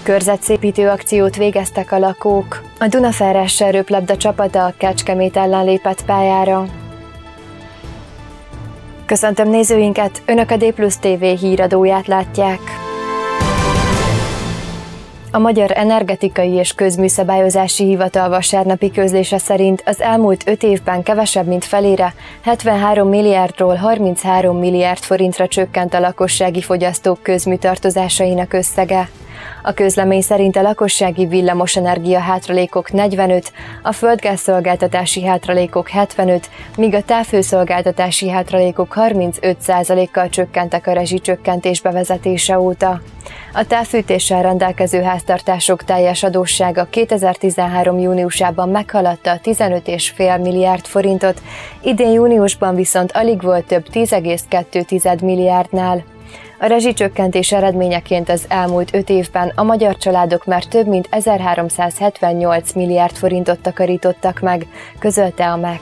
Körzetszépítő akciót végeztek a lakók. A Dunaferressel röplabda csapata a Kecskemét ellen lépett pályára. Köszöntöm nézőinket, Önök a D+ TV híradóját látják. A Magyar Energetikai és Közműszabályozási Hivatal vasárnapi közlése szerint az elmúlt 5 évben kevesebb mint felére, 73 milliárdról 33 milliárd forintra csökkent a lakossági fogyasztók közműtartozásainak összege. A közlemény szerint a lakossági villamosenergia hátralékok 45, a földgázszolgáltatási hátralékok 75, míg a távhőszolgáltatási hátralékok 35%-kal csökkentek a rezsicsökkentés bevezetése óta. A távfűtéssel rendelkező háztartások teljes adóssága 2013. júniusában meghaladta 15,5 milliárd forintot, idén júniusban viszont alig volt több 10,2 milliárdnál. A rezsicsökkentés eredményeként az elmúlt 5 évben a magyar családok már több mint 1378 milliárd forintot takarítottak meg, közölte a MEK.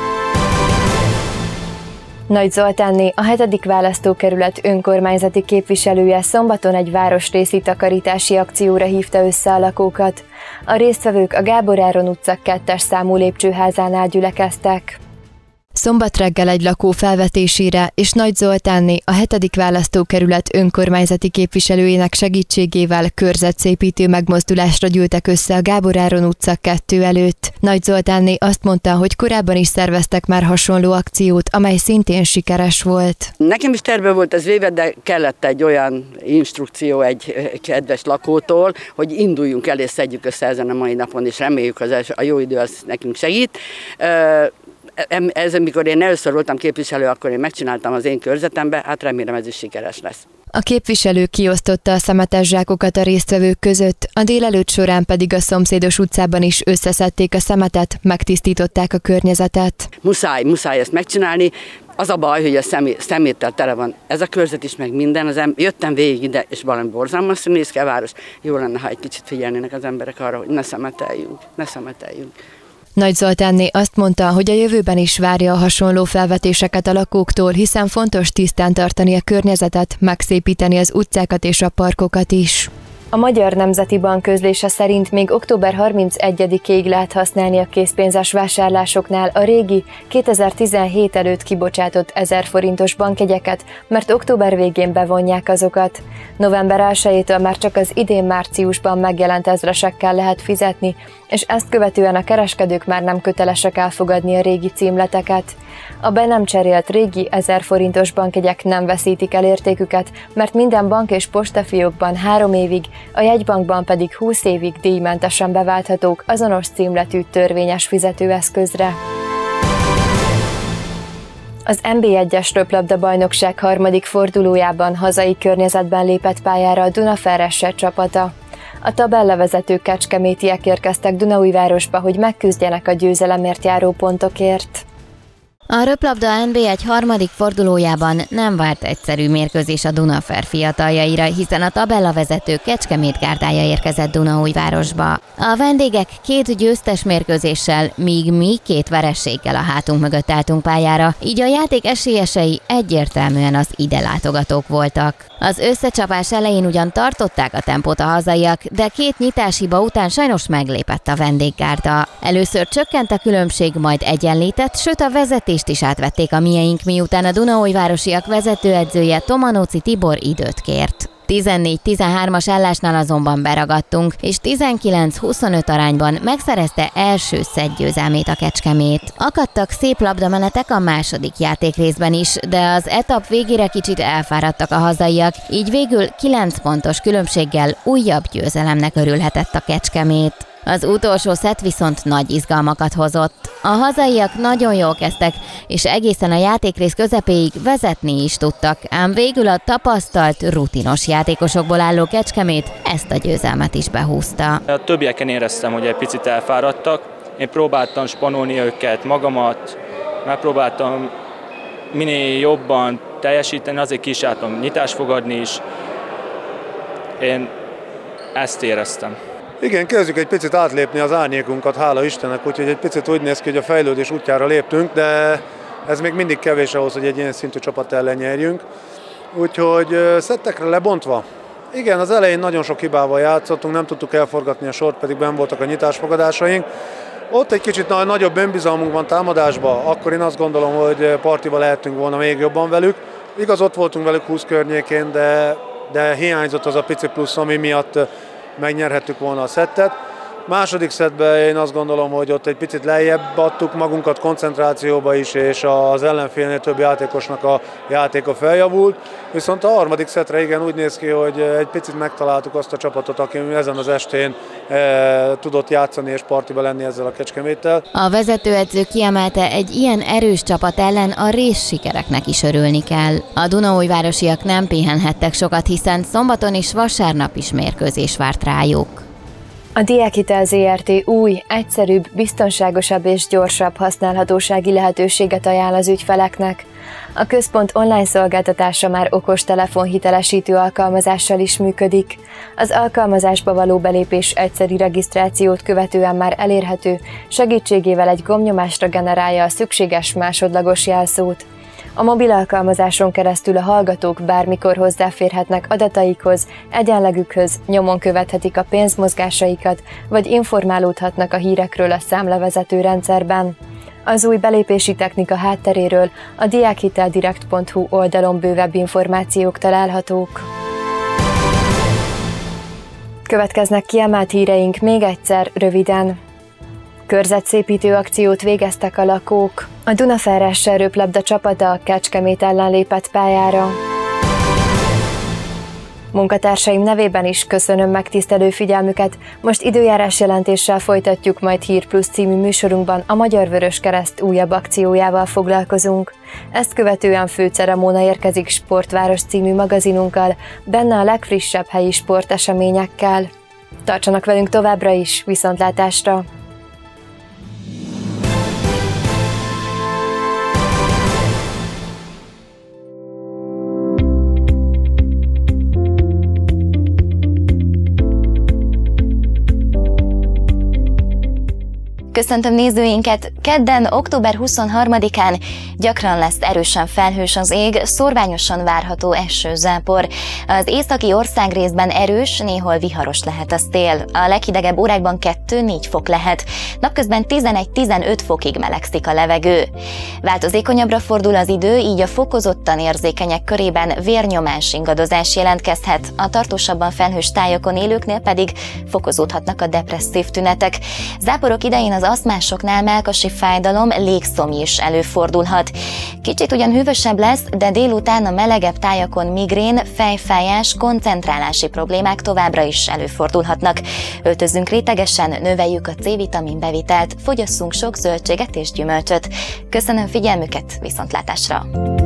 Nagy Zoltánné, a 7. választókerület önkormányzati képviselője szombaton egy városrészi takarítási akcióra hívta össze a lakókat. A résztvevők a Gábor Áron utca 2-es számú lépcsőházánál gyülekeztek. Szombat reggel egy lakó felvetésére és Nagy Zoltánné, a 7. választókerület önkormányzati képviselőjének segítségével körzetszépítő megmozdulásra gyűltek össze a Gábor Áron utca 2 előtt. Nagy Zoltánné azt mondta, hogy korábban is szerveztek már hasonló akciót, amely szintén sikeres volt. Nekem is terve volt ez véve, de kellett egy olyan instrukció egy kedves lakótól, hogy induljunk el és szedjük össze ezen a mai napon, és reméljük, hogy a jó idő az nekünk segít. Amikor én először voltam képviselő, akkor én megcsináltam az én körzetembe, hát remélem ez is sikeres lesz. A képviselő kiosztotta a szemetes zsákokat a résztvevők között, a délelőtt során pedig a szomszédos utcában is összeszedték a szemetet, megtisztították a környezetet. Muszáj ezt megcsinálni. Az a baj, hogy a szeméttel tele van ez a körzet is, meg minden. Jöttem végig ide, és valami borzalmasan néz ki a város. Jó lenne, ha egy kicsit figyelnének az emberek arra, hogy ne szemeteljünk. Nagy Zoltánné azt mondta, hogy a jövőben is várja a hasonló felvetéseket a lakóktól, hiszen fontos tisztán tartani a környezetet, megszépíteni az utcákat és a parkokat is. A Magyar Nemzeti Bank közlése szerint még október 31-ig lehet használni a készpénzes vásárlásoknál a régi 2017 előtt kibocsátott 1000 forintos bankjegyeket, mert október végén bevonják azokat. November 1-től már csak az idén márciusban megjelent ezresekkel lehet fizetni, és ezt követően a kereskedők már nem kötelesek elfogadni a régi címleteket. A be nem cserélt régi 1000 forintos bankjegyek nem veszítik el értéküket, mert minden bank és postafiókban 3 évig, a jegybankban pedig 20 évig díjmentesen beválthatók azonos címletű törvényes fizetőeszközre. Az NB1-es röplabda-bajnokság 3. fordulójában hazai környezetben lépett pályára a Dunaferressel csapata. A tabellavezető kecskemétiek érkeztek Dunaújvárosba, hogy megküzdjenek a győzelemért járó pontokért. A röplabda NB1 3. fordulójában nem várt egyszerű mérkőzés a Dunafer fiataljaira, hiszen a tabellavezető Kecskemét gárdája érkezett Dunaújvárosba. A vendégek 2 győztes mérkőzéssel, míg mi 2 vereséggel a hátunk mögött álltunk pályára, így a játék esélyesei egyértelműen az ide látogatók voltak. Az összecsapás elején ugyan tartották a tempót a hazaiak, de 2 nyitáshiba után sajnos meglépett a vendéggárda. Először csökkent a különbség, majd egyenlített, sőt a vezetést is átvették a mieink, miután a dunaújvárosiak vezetőedzője Tomanóci Tibor időt kért. 14-13-as állásnál azonban beragadtunk, és 19-25 arányban megszerezte első szettgyőzelmét a Kecskemét. Akadtak szép labdamenetek a második játékrészben is, de az etap végére kicsit elfáradtak a hazaiak, így végül 9 pontos különbséggel újabb győzelemnek örülhetett a Kecskemét. Az utolsó szett viszont nagy izgalmakat hozott. A hazaiak nagyon jól kezdtek, és egészen a játékrész közepéig vezetni is tudtak, ám végül a tapasztalt, rutinos játékosokból álló Kecskemét ezt a győzelmet is behúzta. A többieken éreztem, hogy egy picit elfáradtak. Én próbáltam spanolni őket, magamat, megpróbáltam minél jobban teljesíteni, azért ki is álltam nyitást fogadni is. Én ezt éreztem. Igen, kezdjük egy picit átlépni az árnyékunkat, hála Istennek, úgyhogy egy picit úgy néz ki, hogy a fejlődés útjára léptünk, de ez még mindig kevés ahhoz, hogy egy ilyen szintű csapat ellen nyerjünk. Úgyhogy szettekre lebontva Igen, az elején nagyon sok hibával játszottunk, nem tudtuk elforgatni a sort, pedig benn voltak a nyitásfogadásaink. Ott egy kicsit nagyobb önbizalmunk van támadásban, akkor én azt gondolom, hogy partiba lehetünk volna még jobban velük. Igaz, ott voltunk velük 20 környékén, de hiányzott az a pici plusz, ami miatt megnyerhettük volna a szettet. Második szettben én azt gondolom, hogy ott egy picit lejjebb adtuk magunkat koncentrációba is, és az ellenfélnél több játékosnak a játéka feljavult. Viszont a harmadik szettre igen úgy néz ki, hogy egy picit megtaláltuk azt a csapatot, aki ezen az estén tudott játszani és partiba lenni ezzel a Kecskeméttel. A vezetőedző kiemelte, egy ilyen erős csapat ellen a rész sikereknek is örülni kell. A dunaújvárosiak nem pihenhettek sokat, hiszen szombaton és vasárnap is mérkőzés várt rájuk. A Diákhitel Zrt. Új, egyszerűbb, biztonságosabb és gyorsabb használhatósági lehetőséget ajánl az ügyfeleknek. A központ online szolgáltatása már okostelefon hitelesítő alkalmazással is működik. Az alkalmazásba való belépés egyszeri regisztrációt követően már elérhető, segítségével egy gombnyomásra generálja a szükséges másodlagos jelszót. A mobil alkalmazáson keresztül a hallgatók bármikor hozzáférhetnek adataikhoz, egyenlegükhöz, nyomon követhetik a pénzmozgásaikat, vagy informálódhatnak a hírekről a számlavezető rendszerben. Az új belépési technika hátteréről a diakhiteldirect.hu oldalon bővebb információk találhatók. Következnek kiemelt híreink még egyszer, röviden. Körzetszépítő akciót végeztek a lakók. A Dunaferressel röplabda csapata a Kecskemét ellen lépett pályára. Munkatársaim nevében is köszönöm megtisztelő figyelmüket. Most időjárás jelentéssel folytatjuk, majd Hír Plus című műsorunkban a Magyar Vöröskereszt újabb akciójával foglalkozunk. Ezt követően Fő Ceremóna érkezik Sportváros című magazinunkkal, benne a legfrissebb helyi sporteseményekkel. Tartsanak velünk továbbra is, viszontlátásra! Köszöntöm nézőinket! Kedden, október 23-án gyakran lesz erősen felhős az ég, szórványosan várható eső-zápor. Az északi országrészben erős, néhol viharos lehet a szél. A leghidegebb órákban 2-4 fok lehet. Napközben 11-15 fokig melegszik a levegő. Változékonyabbra fordul az idő, így a fokozottan érzékenyek körében vérnyomás ingadozás jelentkezhet. A tartósabban felhős tájokon élőknél pedig fokozódhatnak a depresszív tünetek. Záporok idején az asztmásoknál mellkasi fájdalom, légszomj is előfordulhat. Kicsit ugyan hűvösebb lesz, de délután a melegebb tájakon migrén, fejfájás, koncentrálási problémák továbbra is előfordulhatnak. Öltözzünk rétegesen, növeljük a C-vitamin bevitelt, fogyasszunk sok zöldséget és gyümölcsöt. Köszönöm figyelmüket, viszontlátásra!